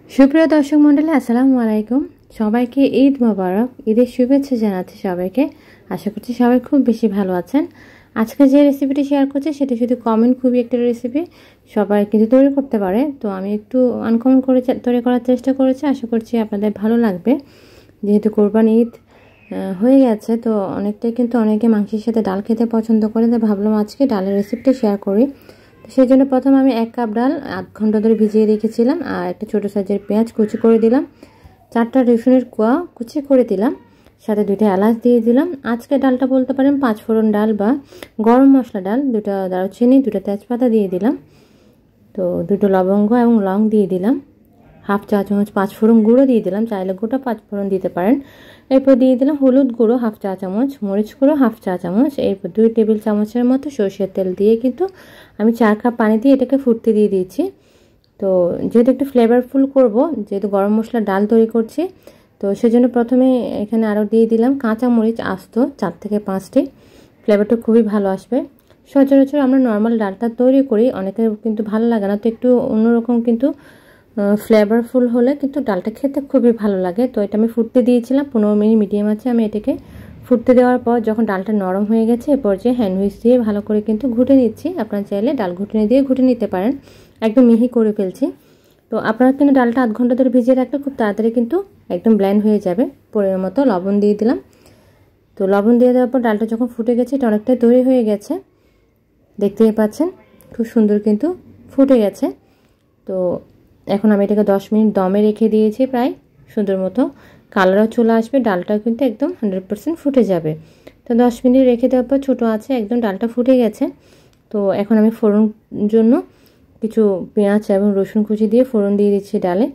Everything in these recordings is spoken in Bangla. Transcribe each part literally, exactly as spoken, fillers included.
সুপ্রিয় দর্শক মণ্ডলী, আসসালামু আলাইকুম। সবাইকে ঈদ মোবারক। ঈদের শুভেচ্ছা জানাচ্ছি সবাইকে। আশা করছি সবাই খুব বেশি ভালো আছেন। আজকে যে রেসিপিটি শেয়ার করছি সেটা শুধু কমন খুবই একটা রেসিপি, সবাই কিন্তু তৈরি করতে পারে। তো আমি একটু আনকমন করে তৈরি করার চেষ্টা করেছি, আশা করছি আপনাদের ভালো লাগবে। যেহেতু কোরবানি ঈদ হয়ে গেছে, তো অনেকটাই কিন্তু অনেকে মাংসের সাথে ডাল খেতে পছন্দ করে, তাই ভাবলাম আজকে ডালের রেসিপিটা শেয়ার করি। তো সেই জন্য প্রথমে আমি এক কাপ ডাল আধ ঘন্টা ধরে ভিজিয়ে রেখেছিলাম, আর একটা ছোটো সাইজের পেঁয়াজ কুচি করে দিলাম, চারটা রসুনের কোয়া কুচি করে দিলাম, সাথে দুইটা এলাচ দিয়ে দিলাম। আজকে ডালটা বলতে পারেন পাঁচ ফোড়ন ডাল বা গরম মশলা ডাল। দুটো দারুচিনি, দুটো তেজপাতা দিয়ে দিলাম, তো দুটো লবঙ্গ এবং লং দিয়ে দিলাম, হাফ চা চামচ পাঁচ ফোড়ন গুঁড়ো দিয়ে দিলাম, চাইলে গোটা পাঁচ ফোড়ন দিতে পারেন। এরপর দিয়ে দিলাম হলুদ গুঁড়ো হাফ চা চামচ, মরিচ গুঁড়ো হাফ চা চামচ, এরপর দুই টেবিল চামচের মতো সরষের তেল দিয়ে কিন্তু আমি চার কাপ পানি দিয়ে এটাকে ফুটতে দিয়ে দিয়েছি। তো যেহেতু একটু ফ্লেভারফুল করব, যেহেতু গরম মশলা ডাল তৈরি করছি, তো সেজন্য প্রথমে এখানে আরও দিয়ে দিলাম কাঁচা মরিচ আস্ত চার থেকে পাঁচটি। ফ্লেভারটা খুবই ভালো আসবে। সচরাচর আমরা নর্মাল ডালটা তৈরি করি, অনেকের কিন্তু ভালো লাগে না, তো একটু অন্যরকম কিন্তু ফ্লেভারফুল হলে কিন্তু ডালটা খেতে খুবই ভালো লাগে। তো এটা আমি ফুটতে দিয়েছিলাম পনেরো মিনিট মিডিয়াম আছে। আমি এটাকে ফুটতে দেওয়ার পর যখন ডালটা নরম হয়ে গেছে, এ পর্যায়ে হ্যান্ড হুইচ দিয়ে ভালো করে কিন্তু ঘুটে নিচ্ছি। আপনারা চাইলে ডাল ঘুটনি দিয়ে ঘুটে নিতে পারেন, একদম মিহি করে ফেলছি। তো আপনারা কিন্তু ডালটা আধ ঘন্টা ধরে ভিজিয়ে রাখলে খুব তাড়াতাড়ি কিন্তু একদম ব্ল্যান্ড হয়ে যাবে। পরিমাণ মতো লবণ দিয়ে দিলাম। তো লবণ দিয়ে দেওয়ার পর ডালটা যখন ফুটে গেছে, এটা অনেকটাই তৈরি হয়ে গেছে, দেখতেই পাচ্ছেন খুব সুন্দর কিন্তু ফুটে গেছে। তো এখন আমি এটাকে দশ মিনিট দমে রেখে দিয়েছি, প্রায় সুন্দর মতো কালারও চলে আসবে, ডালটাও কিন্তু একদম হান্ড্রেড পার্সেন্ট ফুটে যাবে। তো দশ মিনিট রেখে দেওয়ার পর ছোটো আছে একদম ডালটা ফুটে গেছে। তো এখন আমি ফোড়ন জন্য কিছু পেঁয়াজ এবং রসুন কুচি দিয়ে ফোড়ন দিয়ে দিচ্ছি ডালে।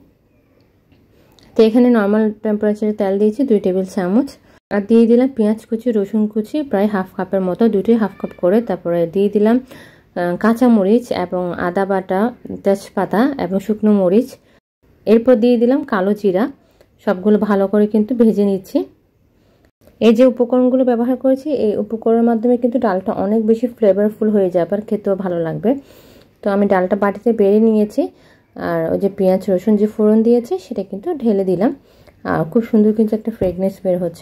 তো এখানে নর্মাল টেম্পারেচারে তেল দিয়েছি দুই টেবিল চামচ, আর দিয়ে দিলাম পেঁয়াজ কুচি রসুন কুচি প্রায় হাফ কাপের মতো, দুটোই হাফ কাপ করে। তারপরে দিয়ে দিলাম কাঁচামরিচ এবং আদা বাটা, তেজপাতা এবং শুকনো মরিচ। এরপর দিয়ে দিলাম কালো জিরা। সবগুলো ভালো করে কিন্তু ভেজে নিচ্ছি। এই যে উপকরণগুলো ব্যবহার করেছি, এই উপকরণের মাধ্যমে কিন্তু ডালটা অনেক বেশি ফ্লেভারফুল হয়ে যাবে আর খেতেও ভালো লাগবে। তো আমি ডালটা বাটিতে বেড়ে নিয়েছি, আর ওই যে পেঁয়াজ রসুন যে ফোড়ন দিয়েছি সেটা কিন্তু ঢেলে দিলাম, আর খুব সুন্দর কিন্তু একটা ফ্রেগনেন্স বের হচ্ছে।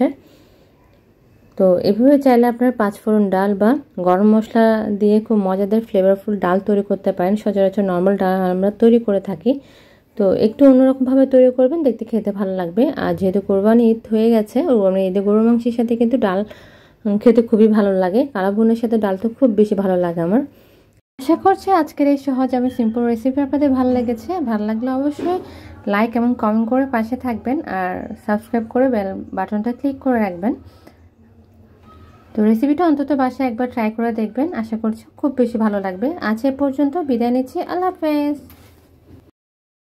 তো এভাবে চাইলে আপনার পাঁচ ফোড়ন ডাল বা গরম মশলা দিয়ে খুব মজাদার ফ্লেভারফুল ডাল তৈরি করতে পারেন। সচরাচর নর্মাল ডাল আমরা তৈরি করে থাকি, তো একটু অন্যরকমভাবে তৈরি করবেন, দেখতে খেতে ভালো লাগবে। আর যেহেতু কোরবানি ঈদ হয়ে গেছে, কোরবানি ঈদে গরুর মাংসের সাথে কিন্তু ডাল খেতে খুবই ভালো লাগে। কালা ভুনের সাথে ডাল তো খুব বেশি ভালো লাগে আমার। আশা করছি আজকের এই সহজ এবং সিম্পল রেসিপি আপনাদের ভালো লেগেছে। ভালো লাগলে অবশ্যই লাইক এবং কমেন্ট করে পাশে থাকবেন, আর সাবস্ক্রাইব করে বেল বাটনটা ক্লিক করে রাখবেন। তো রেসিপিটা অন্তত বাসায় একবার ট্রাই করে দেখবেন, আশা করছি খুব বেশি ভালো লাগবে। আজ এ পর্যন্ত বিদায় নিচ্ছি, আল্লাহ হাফেজ।